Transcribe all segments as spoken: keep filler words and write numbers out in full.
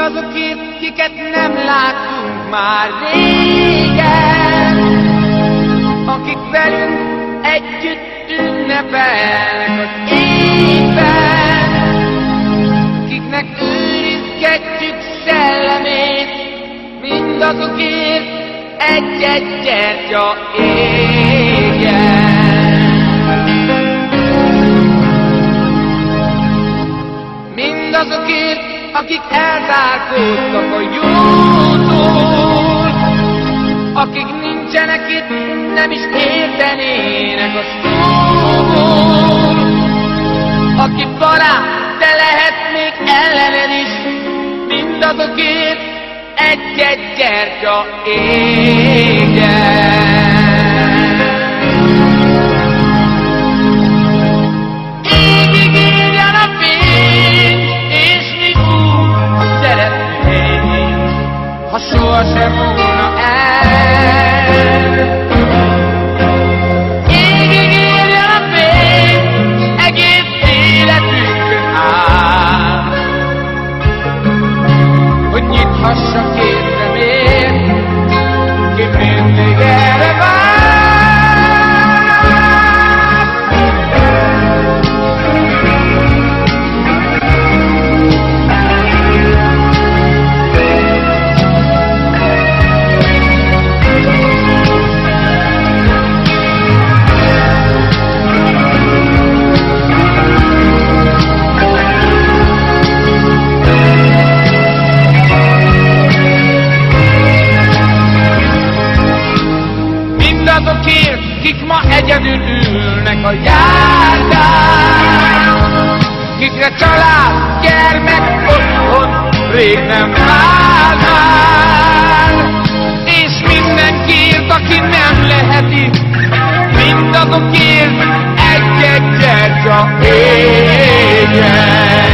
Mindazokért, kiket nem láttunk már régen, akik velünk együtt ünnepelnek az évben, kiknek őrizgetjük szellemét, mindazokért egy-egy gyertya égjen. Mindazokért, akik elzárkóztak a jótól, akik nincsenek itt, nem is értenének a szóból, aki barát, de lehet még ellened is, mindazokért egy-egy gyertya égjen. Égig írjan a fény, és mi úgy szeretnénk, ha sohasem volna el. Égig írjan a fény, egész életünkön áll, hogy nyithassak értemért, ki mindig erre vár. Mindazokért, kik ma egyedül ülnek a járdán, kikre család, gyermek, otthon rég nem vár már, és mindenkiért, aki nem lehet itt, mindazokért egy-egy gyertya égjen.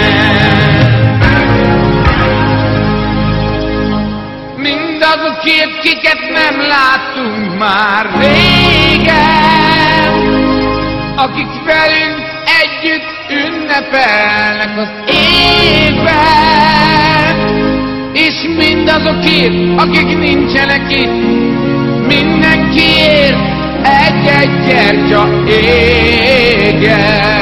Mindazokért, kiket nem láttunk már régen, akik velünk együtt ünnepelnek az évben, és mindazokért, akik nincsenek itt, mindenkiért egy-egy gyertya égjen.